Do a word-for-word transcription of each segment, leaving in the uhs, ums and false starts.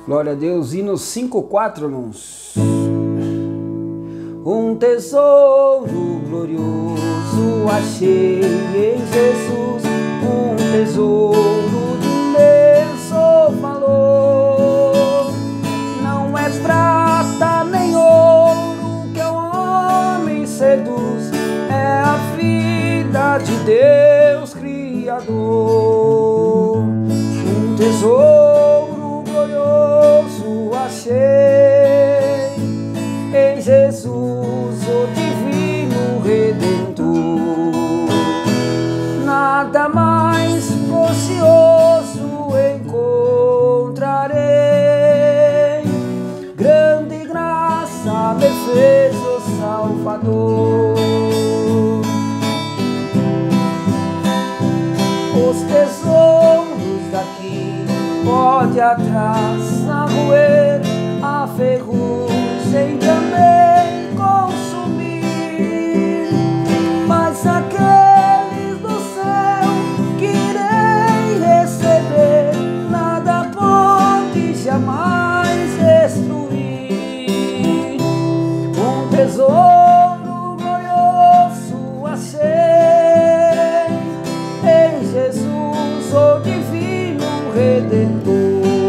Glória a Deus. Hino cinco, quatro, irmãos. Um tesouro glorioso achei em Jesus, um tesouro de imenso valor. Não é prata nem ouro que o homem seduz, é a vida de Deus Criador. Um tesouro glorioso achei em Jesus, o divino Redentor. Nada mais precioso encontrarei, grande graça me fez o Salvador. Os tesouros daqui pode atrás arroer, a ferrugem também consumir, mas aqueles do céu que irei receber, nada pode jamais destruir. Um tesouro glorioso achei em Jesus, o divino Redentor.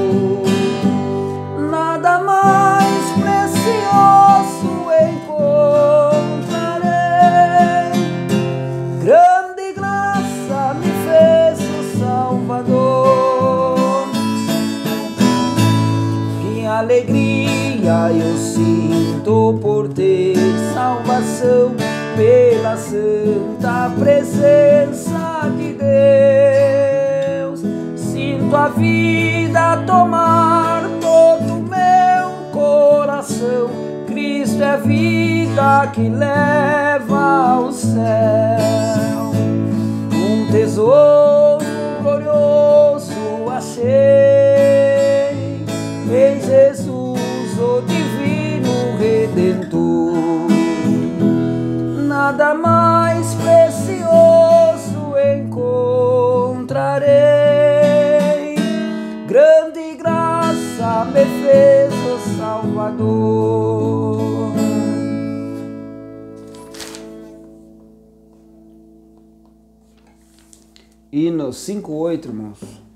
Nada mais precioso encontrarei, grande graça me fez o Salvador. Que alegria eu sinto por ter salvação pela santa presença de Deus. Sinto a vida tomar todo o meu coração. Cristo é vida que leva ao céu. Um tesouro glorioso achei em Jesus, o divino Redentor. Nada mais precioso encontrarei, grande graça me fez o Salvador. Hino cinco, oito, irmãos.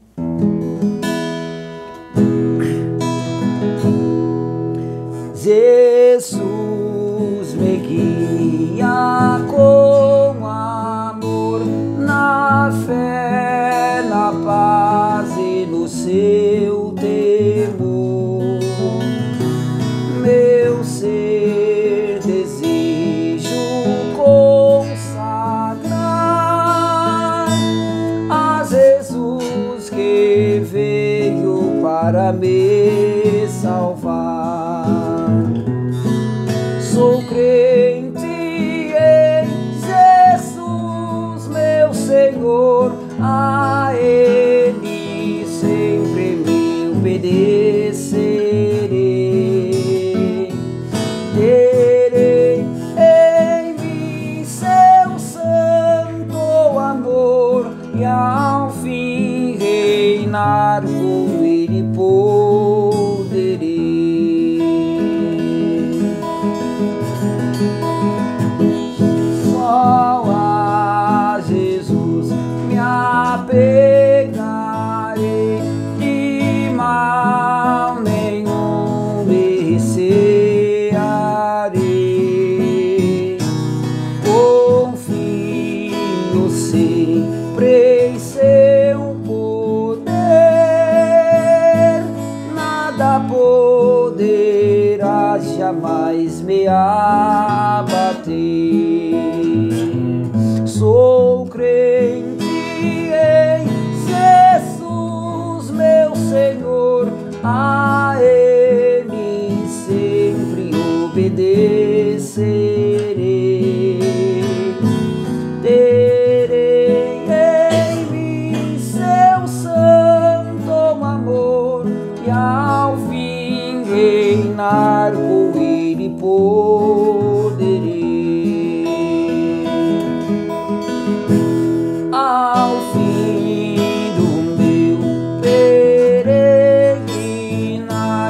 Jesus me guia com amor, na fé, na paz e no seu temor. Meu ser desejo consagrar a Jesus que veio para me salvar. Sou crente em Jesus, meu Senhor, a Ele sempre me obedecerei. Terei em mim seu santo amor e ao fim reinar com Ele poderei. Só a Jesus me apegarei, de mal nenhum me recearei. Confio sempre em seu poder, nada poderá jamais me abater. Sou crente em Jesus, meu Senhor, a Ele sempre obedecerei. Terei em mim seu santo amor e ao fim reinar com Ele poderei. Ao fim do meu peregrinar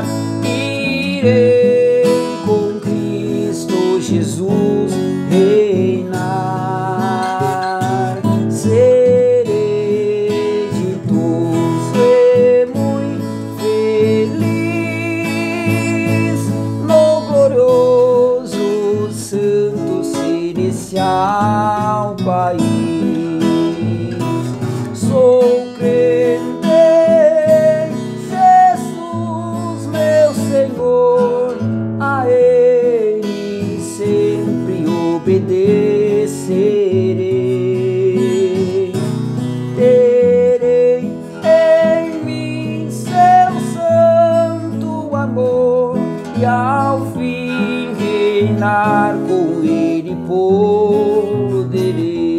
reinar com Ele poderei.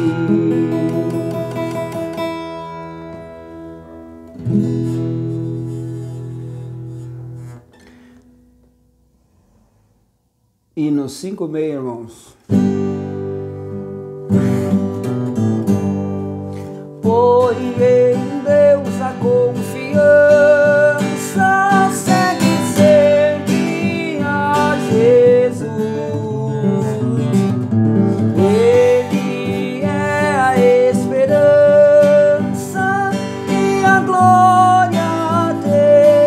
E nos cinco meia, irmãos. Põe em Deus a confiança, segue sempre a Jesus. Ele é a esperança e a glória te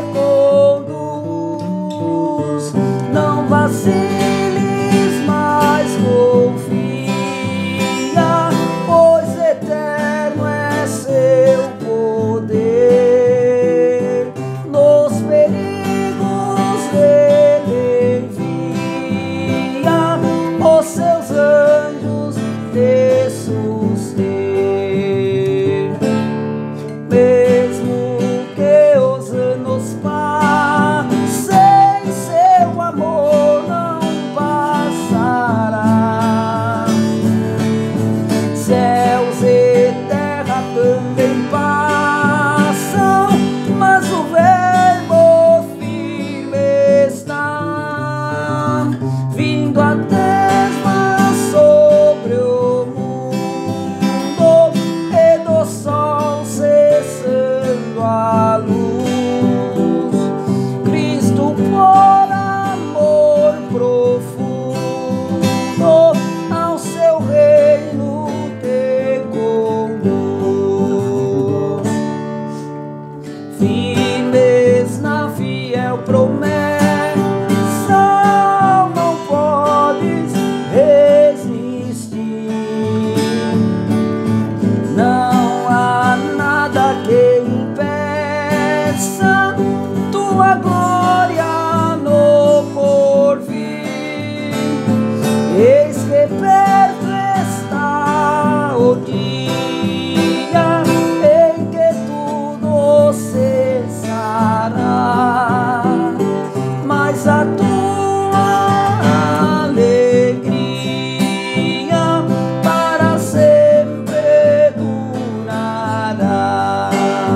conduz. Não vaciles, mas confia, pois eterno é seu poder. Nos perigos ele envia os seus anjos te suster. Mesmo que os anos passem, seu amor não passará. Céus e terra também passam, mas o verbo firme está, vindo a terra sobre o mundo, e do sol cessando a luz. Cristo, por amor profundo, ao seu reino te conduz. Firmes na fiel promessa, não podes resistir. Não há nada que impeça tua glória no porvir. Eis que perto está o dia em que tudo cessará, mas a tua alegria para sempre durará.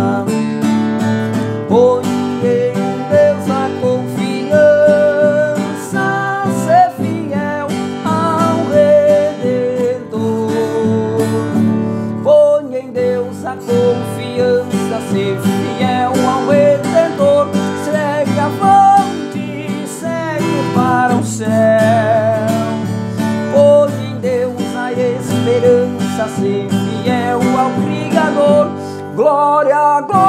Põe em Deus a confiança, ser fiel ao Redentor. Põe em Deus a confiança, ser fiel ao Redentor. Segue avante, segue para o céu. Põe em Deus a esperança, ser fiel ao Criador. Glória, glória.